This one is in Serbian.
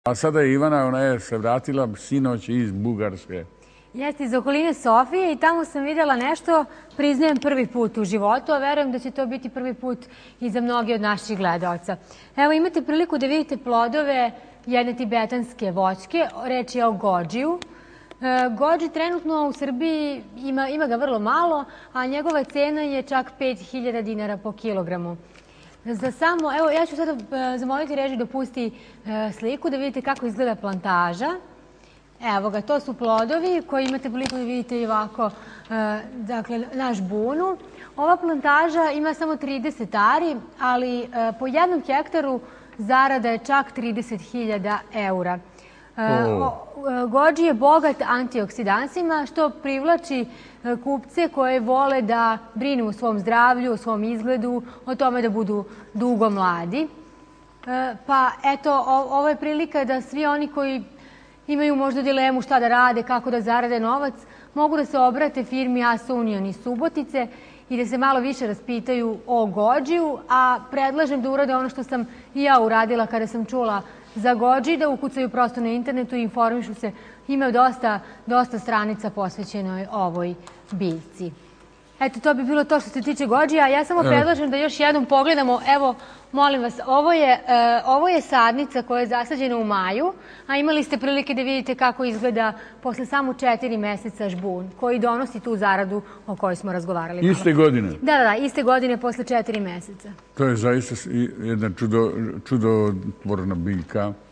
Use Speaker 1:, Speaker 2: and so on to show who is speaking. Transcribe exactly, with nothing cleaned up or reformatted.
Speaker 1: A sada je Ivana, ona je se vratila sinoć iz Bugarske.
Speaker 2: Jeste, iz okoline Sofije i tamo sam vidjela nešto, priznajem, prvi put u životu, a verujem da će to biti prvi put i za mnoge od naših gledalca. Evo, imate priliku da vidite plodove jedne tibetanske voćke, reč je o gođiju. Gođi trenutno u Srbiji ima, ima ga vrlo malo, a njegova cena je čak pet hiljada dinara po kilogramu. Za samo, evo, ja ću sada zamoliti režiju da pusti sliku da vidite kako izgleda plantaža. Evo ga, to su plodovi koji imate priliku da vidite i ovako, dakle, naš bunu. Ova plantaža ima samo trideset ari, ali po jednom hektaru zarada je čak trideset hiljada eura. Gođi je bogat antioksidansima, što privlači kupce koje vole da brinu o svom zdravlju, o svom izgledu, o tome da budu dugo mladi. Pa eto, ovo je prilika da svi oni koji imaju možda dilemu šta da rade, kako da zarade novac, mogu da se obrate firmi Asa Union iz Subotice i da se malo više raspitaju o gođiju, a predlažem da urade ono što sam i ja uradila kada sam čula za gođi, da ukucaju prosto na internetu i informišu se. Ima dosta, dosta stranica posvećenoj ovoj biljci. Eto, to bi bilo to što se tiče gođija. Ja samo predlažem da još jednom pogledamo. Evo, molim vas, ovo je, ovo je sadnica koja je zasađena u maju, a imali ste prilike da vidite kako izgleda posle samo četiri meseca žbun, koji donosi tu zaradu o kojoj smo razgovarali.
Speaker 1: Iste godine?
Speaker 2: Da, da, da, iste godine posle četiri meseca.
Speaker 1: To je zaista jedna čudo, čudotvorna biljka.